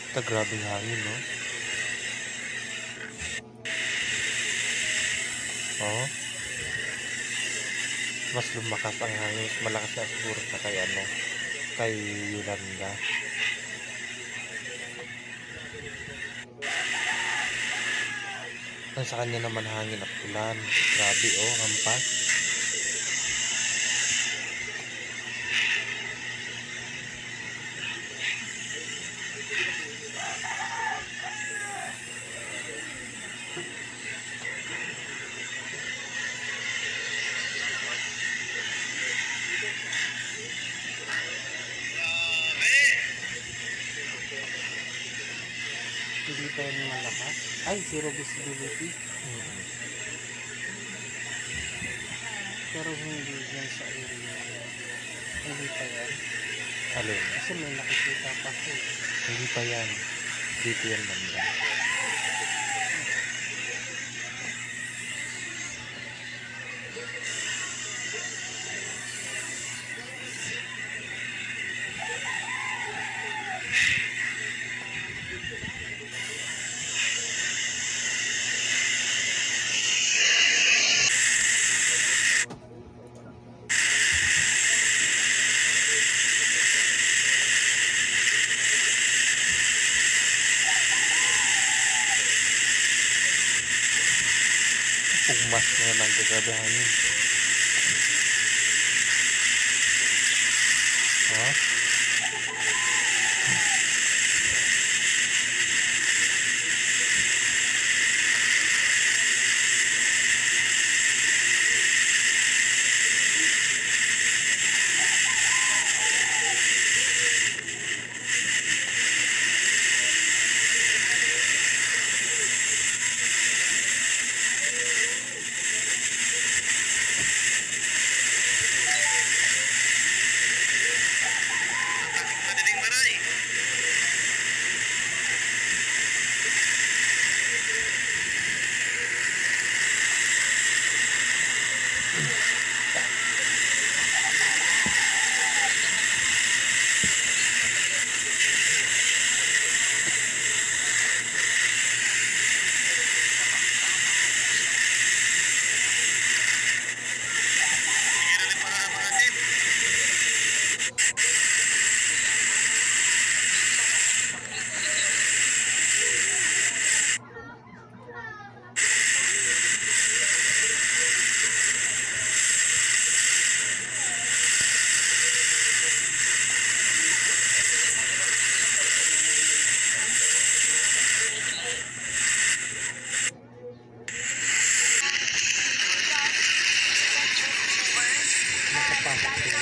Grabing hangin, no? Oh, mas lumakas ang hangin, mas malakas na siguro sa kay ano, kay Yolanda. Ang sa kanya naman hangin at ulan. Grabe, oh, hampas. Hindi pa yan malakas. Ay, zero visibility. Pero hindi yan sa area. Hindi pa yan. Alin? Kasi may nakikita pa ko. Hindi pa yan. Dito yan banda. Pugmas na lang kagabi hangin. Ha? Nakapasok ko.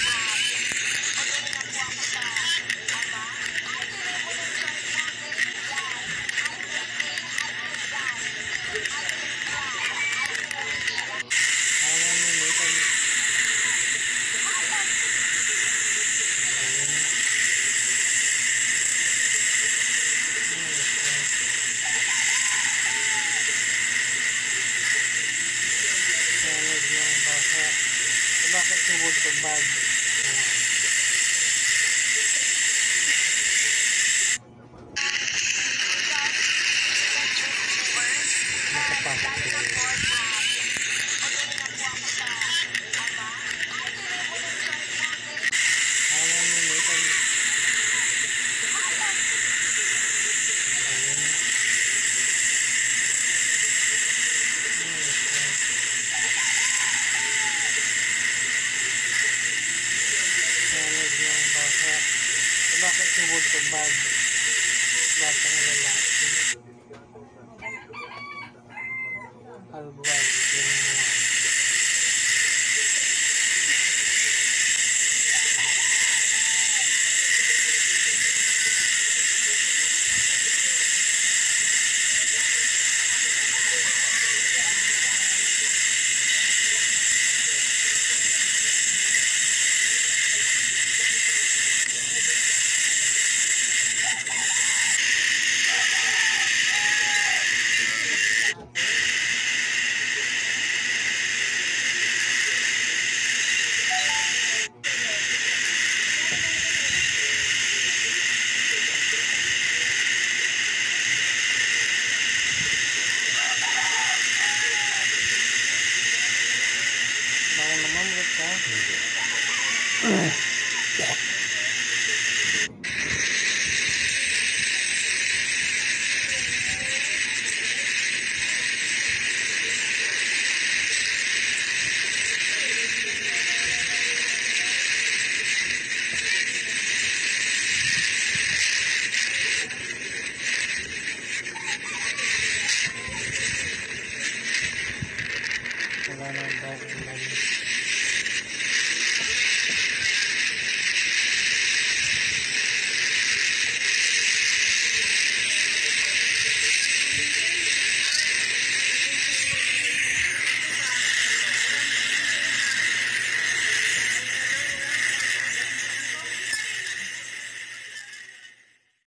Awan mo nito. Salad yung basa. Bakit sumod ko bag? Nakapasok ko. Awan mo nito. Salad yung basa. Bakit sumod ko bag? Batang lalaki. Albual. Yung ka? Hindi.